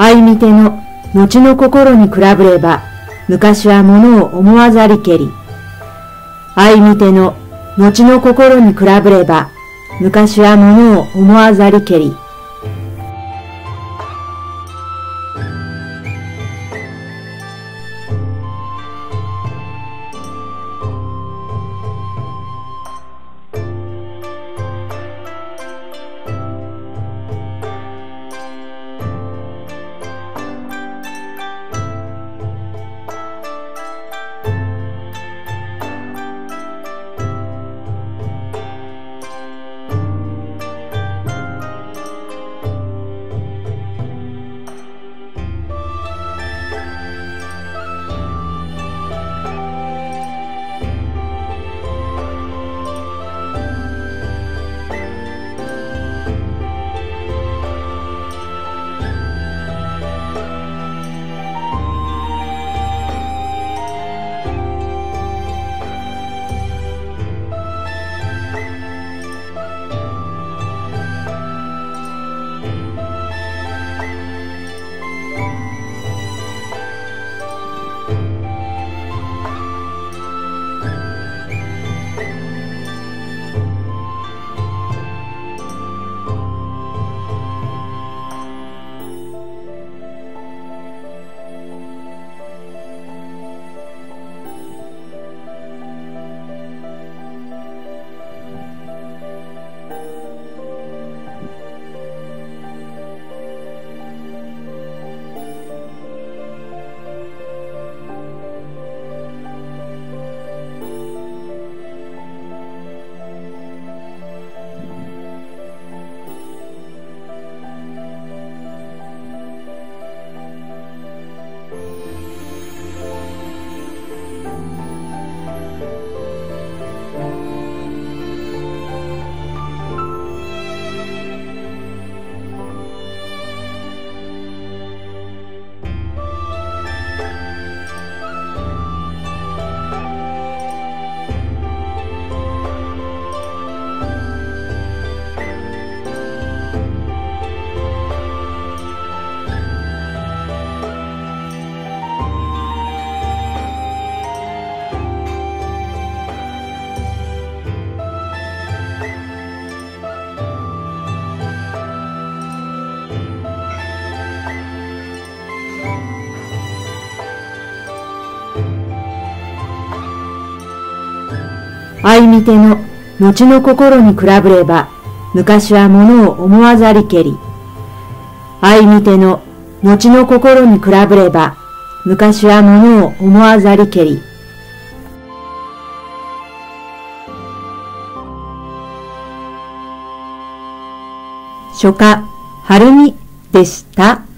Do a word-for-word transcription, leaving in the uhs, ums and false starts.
相見ての後の心に比べれば、昔は物を思わざりけり。相見ての後の心に比べれば、昔は物を思わざりけり。相見ての後の心に比べれば、昔は物を思わざりけり。相見ての後の心に比べれば、昔は物を思わざりけり。書家、はるみでした。